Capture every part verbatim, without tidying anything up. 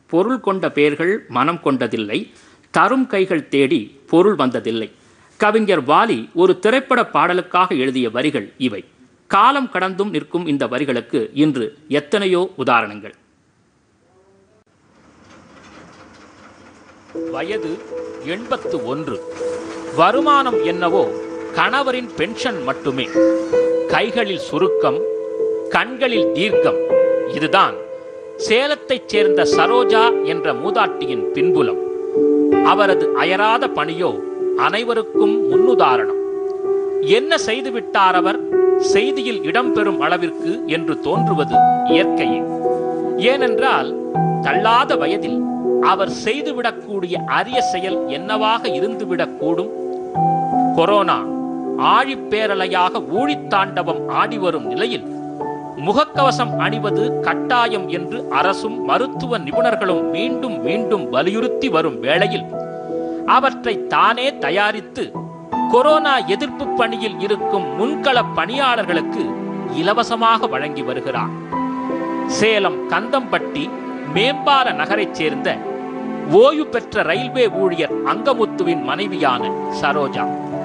பொருள் கொண்ட பெயர்கள் மனம் கொண்டதில்லை, தரும் கைகள் தேடி பொருள் வந்ததில்லை. கவிஞர் வாலி ஒரு திரைப்பட பாடலுக்காக எழுதிய வரிகள் இவை. காலம் கடந்தும் நிற்கும் இந்த வரிகளுக்கு இன்று எத்தனையோ உதாரணங்கள். வயது எண்பத்து ஒன்று. வருமானம் என்னவோ கணவரின் பென்ஷன் மட்டுமே. கைகளில் சுருக்கம், கண்களில் தீர்க்கம். இதுதான் சேலத்தைச் சேர்ந்த சரோஜா என்ற மூதாட்டியின் பின்புலம். அவரது அயராத பணியோ அனைவருக்கும் முன்னுதாரணம். என்ன செய்துவிட்டார் அவர் செய்தியில் இடம்பெறும் அளவிற்கு என்று தோன்றுவது இயற்கையே. ஏனென்றால் தள்ளாத வயதில் அவர் செய்துவிடக்கூடிய அரிய செயல் என்னவாக இருந்துவிடக்கூடும்? கொரோனா ஆழிப்பேரலையாக ஊழித்தாண்டவம் ஆடி வரும் நிலையில் முகக்கவசம் அணிவது கட்டாயம் என்று அரசும் மருத்துவ நிபுணர்களும் மீண்டும் மீண்டும் வலியுறுத்தி வரும் வேளையில் அவற்றை தானே தயாரித்து கொரோனா எதிர்ப்பு பணியில் இருக்கும் முன்கள பணியாளர்களுக்கு இலவசமாக வழங்கி வருகிறார். சேலம் கந்தம்பட்டி மேம்பால நகரைச் சேர்ந்த ஓய்வு பெற்ற ரயில்வே ஊழியர் அங்கமுத்துவின் மனைவியான சரோஜா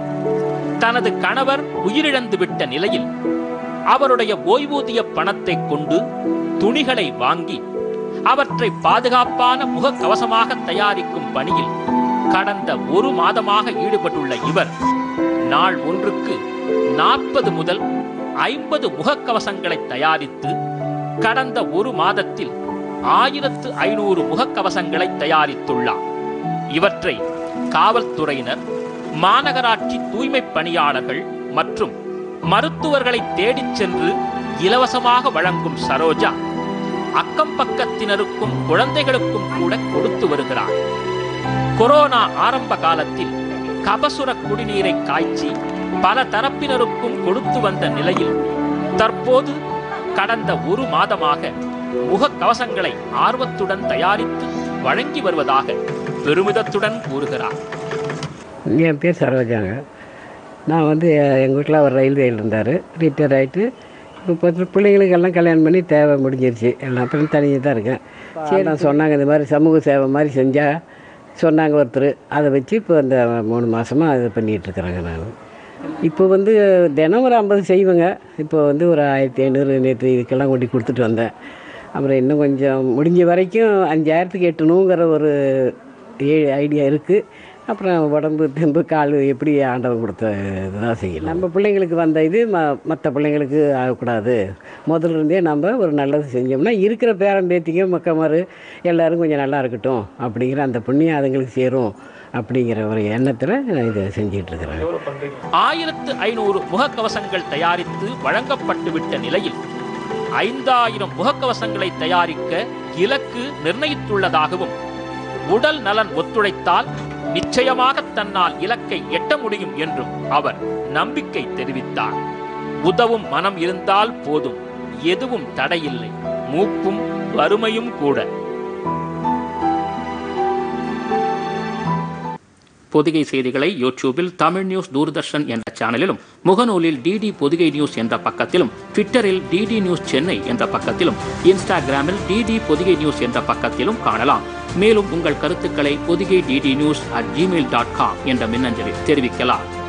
தனது கணவர் உயிரிழந்து விட்ட நிலையில் அவருடைய ஓய்வூதிய பணத்தை கொண்டு துணிகளை வாங்கி அவற்றை பாதுகாப்பான முகக்கவசமாக தயாரிக்கும் பணியில் கடந்த ஒரு மாதமாக ஈடுபட்டுள்ள இவர் நாள் ஒன்றுக்கு நாற்பது முதல் ஐம்பது முகக்கவசங்களை தயாரித்து கடந்த ஒரு மாதத்தில் ஆயிரத்து ஐநூறு முகக்கவசங்களை தயாரித்துள்ளார். இவற்றை காவல்துறையினர், மாநகராட்சி தூய்மை பணியாளர்கள் மற்றும் மருத்துவர்களை தேடிச் சென்று இலவசமாக வழங்கும் சரோஜா அக்கம் பக்கத்தினருக்கும் குழந்தைகளுக்கும் கூட கொடுத்து வருகிறார். கொரோனா ஆரம்ப காலத்தில் கபசுர குடிநீரை காய்ச்சி பல தரப்பினருக்கும் கொடுத்து வந்த நிலையில் தற்போது கடந்த ஒரு மாதமாக முகக்கவசங்களை ஆர்வத்துடன் தயாரித்து வழங்கி வருவதாக பெருமிதத்துடன் கூறுகிறார். என் பேர் சரோஜாங்க. நான் வந்து எங்கள் வீட்டில் அவர் ரயில்வேயில் இருந்தார். ரிட்டையர் ஆகிட்டு இப்போ பிள்ளைங்களுக்கெல்லாம் கல்யாணம் பண்ணி தேவை முடிஞ்சிருச்சு. எல்லாம் அப்புறம் தனியாக தான் இருக்கேன். சரி, நான் சொன்னாங்க இந்த மாதிரி சமூக சேவை மாதிரி செஞ்சால் சொன்னாங்க ஒருத்தர். அதை வச்சு இப்போ இந்த மூணு மாதமாக அது பண்ணிகிட்ருக்குறேங்க. நான் இப்போ வந்து தினம் ஒரு ஐம்பது செய்வேங்க. இப்போ வந்து ஒரு ஆயிரத்தி ஐநூறு நேற்று இதுக்கெல்லாம் கொண்டு கொடுத்துட்டு வந்தேன். அப்புறம் இன்னும் கொஞ்சம் முடிஞ்ச வரைக்கும் அஞ்சாயிரத்துக்கு எட்டணுங்கிற ஒரு ஐடியா இருக்குது. அப்புறம் உடம்பு தெம்பு கால் எப்படி ஆண்டவன் கொடுத்த இதுதான் செய்யலாம். நம்ம பிள்ளைங்களுக்கு வந்த இது ம மற்ற பிள்ளைங்களுக்கு ஆகக்கூடாது. முதல்ல இருந்தே நம்ம ஒரு நல்லது செஞ்சோம்னா இருக்கிற பேரம்பேத்திங்க மக்கமாரு எல்லோரும் கொஞ்சம் நல்லா இருக்கட்டும் அப்படிங்கிற அந்த புண்ணியம் அதுங்களுக்கு சேரும் அப்படிங்கிற ஒரு எண்ணத்தில் நான் இதை செஞ்சிட்ருக்கிறேன். ஆயிரத்து ஐநூறு முகக்கவசங்கள் தயாரித்து வழங்கப்பட்டு விட்ட நிலையில் ஐந்தாயிரம் முகக்கவசங்களை தயாரிக்க இலக்கு நிர்ணயித்துள்ளதாகவும் உடல் நலன் ஒத்துழைத்தால் நிச்சயமாக தன்னால் இலக்கை எட்ட முடியும் என்றும் அவர் நம்பிக்கை தெரிவித்தார். உதவும் மனம் இருந்தால் போதும், எதுவும் தடையில்லை, மூப்பும் வறுமையும் கூட. பொதிகை செய்திகளை யூடியூபில் தமிழ் நியூஸ் தூர்தர்ஷன் என்ற சேனலிலும், முகநூலில் டிடி பொதிகை நியூஸ் என்ற பக்கத்திலும், ட்விட்டரில் டிடி நியூஸ் சென்னை என்ற பக்கத்திலும், இன்ஸ்டாகிராமில் டிடி பொதிகை நியூஸ் என்ற பக்கத்திலும் காணலாம். மேலும் உங்கள் கருத்துக்களை Podhigai DD news at Gmail dot com என்ற மின்னஞ்சலில் தெரிவிக்கலாம்.